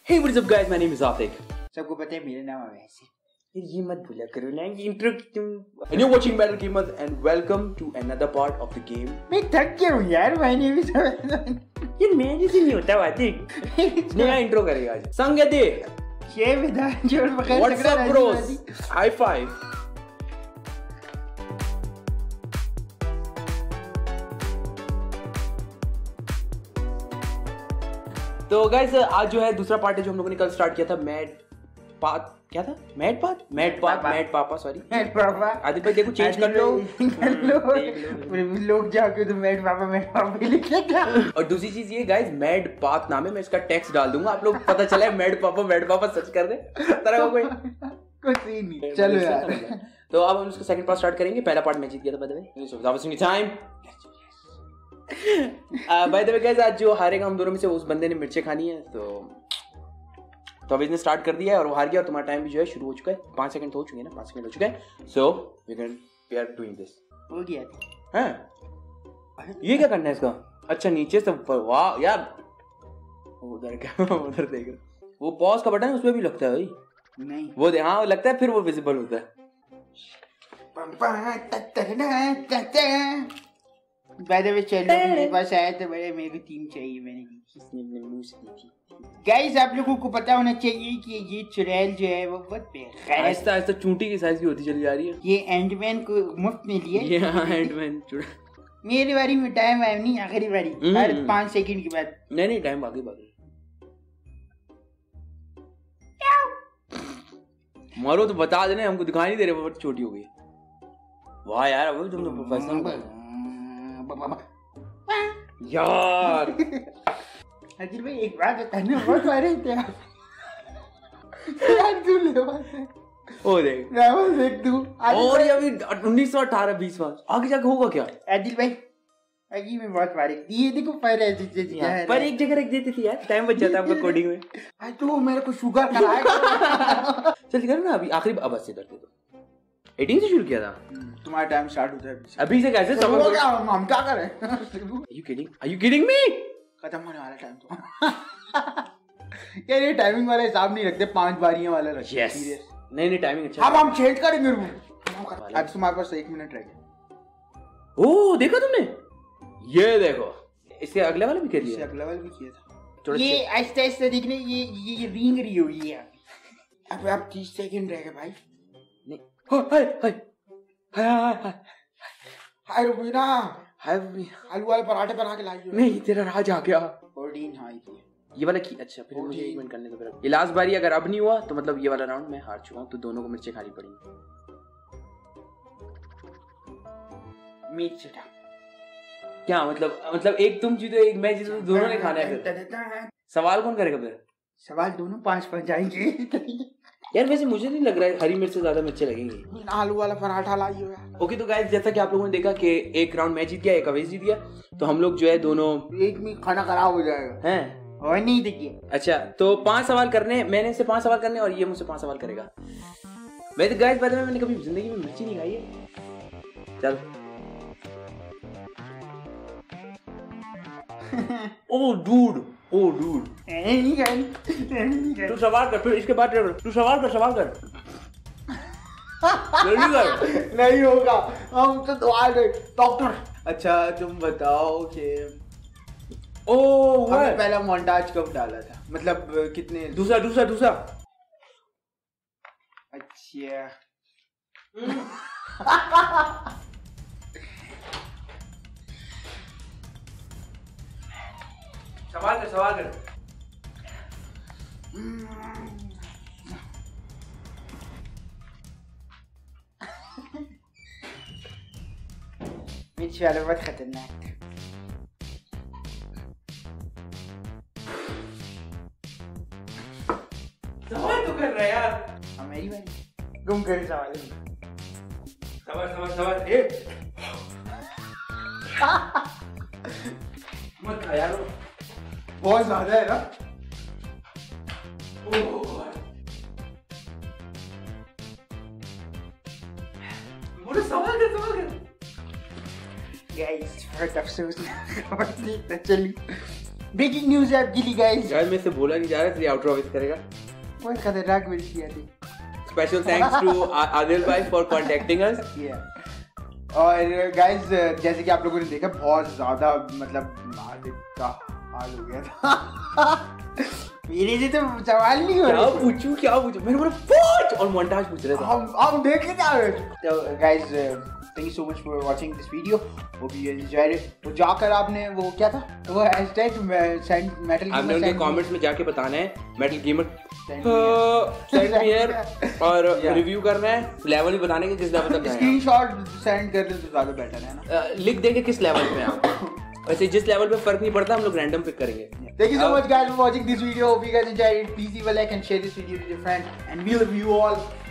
Hey, what is up guys? My name is Atik. सबको पता है मेरा नाम अवैस है। ये मत भूला करो ना इंट्रो तुम। And you're watching Battle Gamers and welcome to another part of the game. मैं थक गया हूँ यार, मैंने भी ये मैंने से नहीं होता Atik। नया इंट्रो करेगा आज। संग दे। ये विधान जोड़ बगैर। What's up bros? High five. तो गाइस आज जो है दूसरा पार्ट है जो हम लोगों ने कल स्टार्ट किया था मैड पापा सॉरी मैड पापा। आदित्य भाई देखो चेंज कर लो लोग जाके तो मैड पापा ही लिखेगा। और दूसरी चीज ये गाइस मैड पाथ नाम है, मैं इसका टेक्स्ट डाल दूंगा, आप लोग पता चला है मैड पापा सर्च कर दे तरह का कोई कुछ ही नहीं। चलो यार तो अब हम इसका सेकंड पार्ट स्टार्ट करेंगे। पहला पार्ट मैं जीत गया था बाय द वे, सो वापस time by the way guys आज जो हारेगा हम दोनों में से उस बंदे ने मिर्चें खानी है। तो अब इसने स्टार्ट कर दिया है और वो हार गया और तुम्हारा टाइम भी जो है शुरू हो चुका है। 5 सेकंड तो हो चुके हैं ना, 5 सेकंड हो चुके हैं। So we are doing this. हो गया हैं ये क्या करना है इसका? अच्छा नीचे से ऊपर, वाह यार उधर क्या उधर देख रहा, वो पॉज का बटन है उसमें भी लगता है भाई। नहीं वो दे हाँ लगता है, फिर वो विजिबल होता है। बाय द वे चलो मेरे पास आया तो मेरे को टीम चाहिए, मैंने दी। गाइस आप लोगों को पता होना चाहिए कि ये चुड़ैल जो है वो बहुत बेखैर आहिस्ता आहिस्ता चूंटी की साइज की होती चली जा रही है। ये एंडमैन को मुफ्त में लिया। ये एंडमैन चुड़ैल। मेरी बारी में टाइम आया नहीं, आखिरी बारी हर 5 सेकंड के बाद। नहीं टाइम आगे मारो तो बता देना, हमको दिखाई नहीं दे रहे, बहुत छोटी हो गई। वाह यार अब तुम तो प्रोफेशनल यार। अजील भाई एक बात बताना, बहुत मारे थे आप तू ले ओ देख देख तू और ये अभी 1918 20 बार आगे जाके होगा क्या? आदिल भाई अजी में बहुत मारे ये देखो पर एक जगह रख देती थी यार, टाइम बच जाता आपका कोडिंग में। आज तो मेरे को शुगर कराएगा। चल कर ना अभी आखिरी अब से करते तो 18 से शुरू किया था। तुम्हारा टाइम स्टार्ट होता है अभी से कैसे समझ हो गया हम क्या करें? Are you kidding me? खत्म होने वाला टाइम तो यार ये टाइमिंग वाला हिसाब नहीं रखते, 5 बारियां वाला रखते। यस नहीं टाइमिंग अच्छा। अब हम चेंज करेंगे अब तुम्हारे पास 1 मिनट रह गया। ओह देखा तुमने, ये देखो इससे अगले वाला भी कर लिया, अगला वाला भी किया था। ये आहिस्ते आहिस्ते देखने ये रिंग रही हुई है। अब 30 सेकंड रह गए भाई। नहीं हाय हाय रुबीना, हाय आलू वाले पराठे बना के लाई। नहीं तेरा राज आ गया। 14 हाई ये वाला की अच्छा फिर मुझे 1 मिनट करने दो। फिर ये लास्ट बारी अगर अब नहीं हुआ तो मतलब ये वाला राउंड मैं हार चुका हूं, तो दोनों को मिर्चें खानी पड़ेंगी। मिर्च क्या मतलब एक तुम जीतो एक मैं जीतो, दोनों ने खाना है। फिर सवाल कौन करेगा? फिर सवाल दोनों 5 जाएंगे। यार वैसे मुझे नहीं लग रहा है हरी मिर्च से ज्यादा मिर्चें लगेंगी। आलू वाला पराठा लाई हो यार। ओके तो गाइस जैसा कि आप लोगों ने देखा कि एक राउंड मैं जीत गया, एक अवैस जीत गया, तो हम लोग जो है दोनों एक में खाना खराब हो जाएगा हैं और नहीं देखिए। अच्छा तो 5 सवाल करने, मैंने इससे 5 सवाल करने और ये मुझसे 5 सवाल करेगा। मैं तो गाइस पता है मैंने कभी जिंदगी में मिर्ची नहीं खाई है। चल ओ डूड तू सवाल कर, फिर इसके बाद तू सवाल कर जल्दी कर। नहीं होगा हम तो सवाल डॉक्टर। अच्छा तुम बताओ कि हमने पहला मोन्टाज कब डाला था, मतलब कितने? दूसरा अच्छा सवाल कर। मिर्च वाला बहुत खतरनाक। सवाल तो कर रहा है यार। मेरी बारी, गुम करे सवाल। सवाल मत खा यार, बहुत ज्यादा है ना। बोलो सवाल कर। गाइस बहुत अफसोस चलिए ब्रेकिंग न्यूज़ है आपके लिए गाइस। यार मैं से बोला नहीं जा रहा इसलिए आउटरो ऑफिस करेगा। बहुत खतरनाक मिल किया थी। स्पेशल थैंक्स टू आदिल भाई फॉर कांटेक्टिंग अस। और गाइस जैसे कि आप लोगों ने देखा बहुत ज्यादा मतलब आदिल का हाल हो गया था। मेरे से तो सवाल नहीं हो रहा। क्या पूछूं मैंने बोला पूछ और मोन्टाज पूछ रहे थे। हम देख के जा रहे थे। तो guys thank you so much for watching this video. Hope you enjoyed it. तो जाकर आपने वो क्या था वो हैशटैग सेंड मेटल आपने उनके कमेंट्स में जाके बताना है metal gamer send me here और रिव्यू करना है लेवल भी बताने के जिस लेवल तक स्क्रीनशॉट सेंड कर दे तो ज्यादा बेटर है ना। लिख देंगे किस लेवल पे आप वैसे जिस लेवल पे फर्क नहीं पड़ता हम लोग रैंडम पिक करेंगे। Thank you so much guys for watching this video. Hope you guys enjoyed it. Please leave a like and share this video with your friends. And we love you all.